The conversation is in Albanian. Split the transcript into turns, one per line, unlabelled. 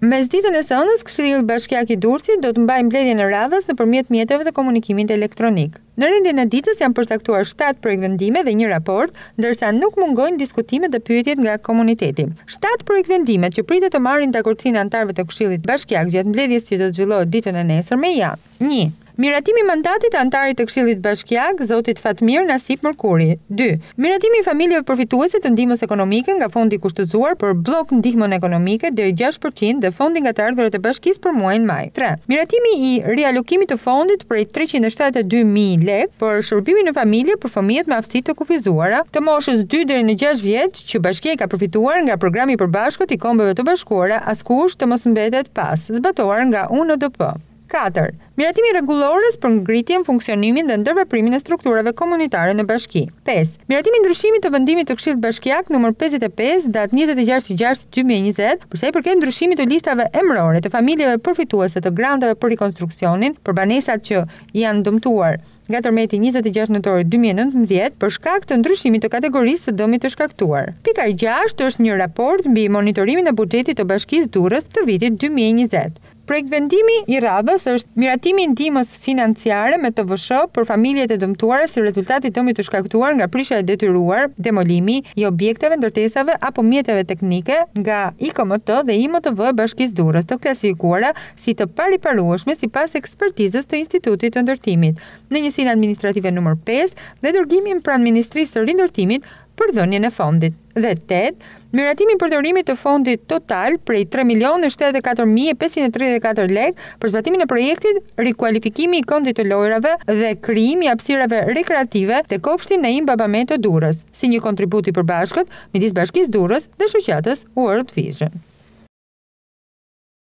Mesditën e sënës, Këshilli Bashkiak i Durrësit do të mbajë mbledhjen e radhës nëpërmjet mjeteve të komunikimit elektronik. Në rendjen e ditës janë përcaktuar 7 projektvendime dhe 1 raport, ndërsa nuk mungojnë diskutimet dhe pyetjet nga komuniteti. 7 projektvendimet që pritet të marrin dakordsinë e anëtarëve të Këshillit Bashkiak gjatë mbledhjes që do të zhvillohet ditën e nesërme janë: 1. Miratimi i mandatit të anëtarit të Këshillit Bashkiak, zotit Fatmir Nasip Mërkuri. 2. Miratimi i familjeve përfituese të ndihmës ekonomike nga fondi kushtëzuar për blok ndihmën ekonomike deri 6% dhe fondi nga të ardhurat e bashkisë për muajin maj. 3. Miratimi i rialokimit të fondit prej 372.000 lekë për shërbimin në familje për fëmijët me aftësi të kufizuara të moshës 2 deri në 6 vjeç që bashkia ka përfituar nga programi i përbashkët i Kombeve të Bashkuara, askush të mos mbetet pas, zbatuar nga UNDP. 4. Miratimi rregullores për ngritjen, funksionimin dhe ndërveprimin e strukturave komunitare në bashki. 5. Miratimi i ndryshimit të vendimit të Këshillit Bashkiak numër 55 datë 26/6/2020 për sa i përket ndryshimit të listave emërore të familjeve përfituese të granteve për rikonstruksionin për banesat që janë dëmtuar nga tërmeti 26 nëntor 2019 për shkak të ndryshimit të kategorisë së dëmit të shkaktuar. Pika 6 është një raport mbi monitorimin e buxhetit të Bashkisë Durrës të vitit 2020. Projektvendimi i radhës është miratimi i ndihmës financiare me TVSH për familjet e dëmtuara si rezultat i dëmit të shkaktuar nga prishja e detyruar, demolimi i objekteve, ndërtesave apo mjeteve teknike nga IKMT dhe IMTV e Bashkisë Durrës, të klasifikuara si të pariparueshme sipas ekspertizës të Institutit të Ndërtimit, në njësinë administrative numër 5 dhe dërgimin pranë Ministrisë së Rindërtimit për dhënien e fondit. Dhe 8. Miratimi i përdorimit të fondit total prej 3.074.534 lekë për zbatimin e projektit rikualifikimi i këndit të lojrave dhe krijimi i hapësirave rekreative te kopshti Naim Babamet të Durrës, si një kontribut i përbashkët midis Bashkisë Durrës dhe shoqatës World Vision.